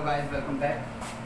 guys, welcome back.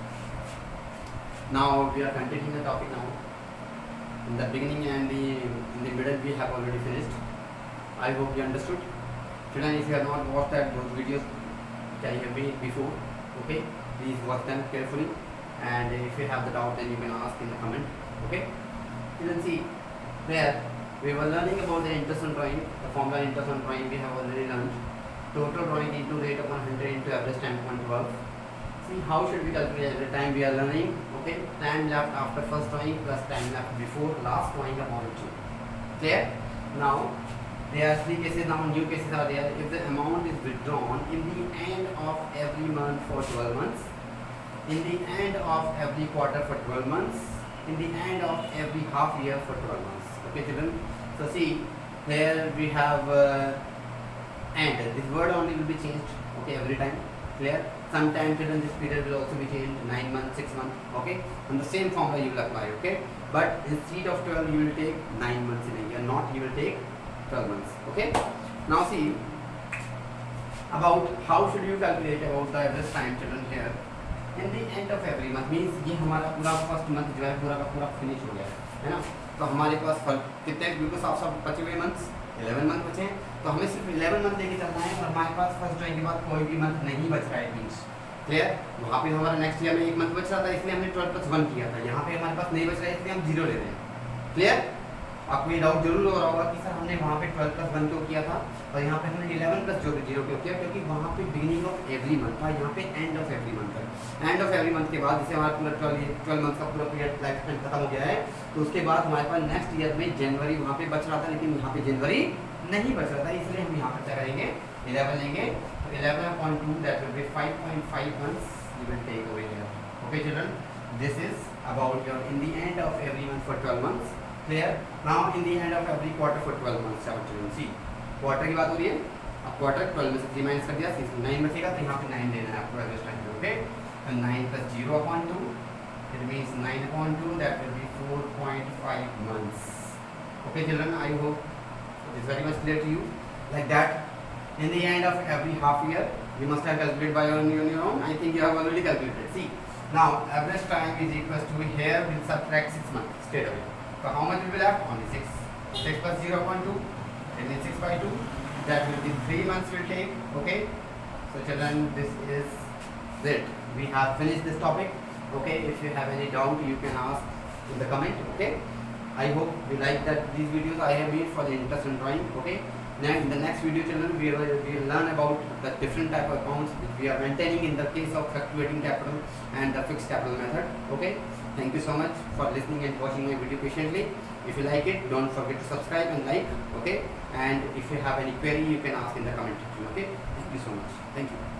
Now we are continuing the topic now. In the beginning and in the middle we have already finished. I hope you understood. Children, if you have not watched those videos can you have been before, okay, please watch them carefully, and if you have the doubt then you can ask in the comment. Okay, children, see there we were learning about the interson drawing, the formula interson drawing we have already learned. Total drawing into rate upon 100 into average time upon 12. See how should we calculate every time we are learning. Okay, time left after first drawing plus time left before last drawing upon 2. Clear? Now there are 3 cases now, new cases are there. If the amount is withdrawn in the end of every month for 12 months, in the end of every quarter for 12 months, in the end of every half year for 12 months. Okay children, so see here we have and this word only will be changed, okay, every time. Clear? Sometimes children this period will also be changed, 9 months, 6 months, okay, and the same formula you will apply, okay, but instead of 12 you will take 9 months in a year, not you will take 12 months. Okay, now see about how should you calculate about the average time children. Here in the end of every month means ये हमारा पूरा first month जो है पूरा का पूरा finish हो गया है ना, तो हमारे पास कितने बिल्कुल साफ साफ बचे हुए मंथ्स 11 मंथ बचे हैं, तो हमें सिर्फ 11 मंथ लेके चलना है और हमारे पास फर्स्ट ड्राइंग के बाद कोई भी मंथ नहीं बच रहा है मीन्स। क्लियर? वहाँ पे हमारा नेक्स्ट ईयर में एक मंथ बच रहा था इसलिए हमने 12+1 किया था, यहाँ पे हमारे पास नहीं बच रहा है इसलिए हम 0 ले रहे हैं। क्लियर? आपको ये डाउट जरूर हो रहा होगा कि सर हमने वहाँ पे 12+1 क्यों किया था और यहाँ पे हमने 11+0 क्यों किया, क्योंकि वहाँ पे बिगिनिंग ऑफ एवरी मंथ था, यहाँ पे एंड ऑफ एवरी मंथ है। एंड ऑफ एवरी मंथ के बाद जैसे हमारा पूरा 12 मंथ का पूरा पीरियड लाइफ टाइम खत्म हो गया है, तो उसके बाद हमारे पास नेक्स्ट ईयर में जनवरी वहाँ पे बच रहा था, लेकिन यहाँ पे जनवरी नहीं बच रहा था, इसलिए हम यहाँ पर क्या करेंगे 11 लेंगे, तो 11/2 that will be 5.5 months you will take away here. Okay children, this is about your in the end of every month for 12 months. Clear? Now in the end of every quarter for 12 months. children, see quarter की बात हो रही है, अब quarter 12 में से 3 minus कर दिया, 9 बचेगा, तो यहाँ पे 9 लेना है आपको एवरेज टाइम पे। ओके, तो 9 + 0/2 it means 9/2 that will be 4.5 months. Okay children, I hope it is very much clear to you. Like that, in the end of every half year, you must have calculated by your own. I think you have already calculated. See, now average time is equals to here we'll subtract 6 months straight away. So how much will be left? Only 6. 6 + 0.2, it means 6/2. That will be 3 months will take. Okay. So children, this is it. We have finished this topic. Okay. If you have any doubt, you can ask in the comment. Okay. I hope you like that these videos I have made for the interest in drawing. Okay. Now in the next video children we will learn about the different type of accounts which we are maintaining in the case of fluctuating capital and the fixed capital method. Okay. Thank you so much for listening and watching my video patiently. If you like it, don't forget to subscribe and like. Okay. And if you have any query, you can ask in the comment section. Okay. Thank you so much. Thank you.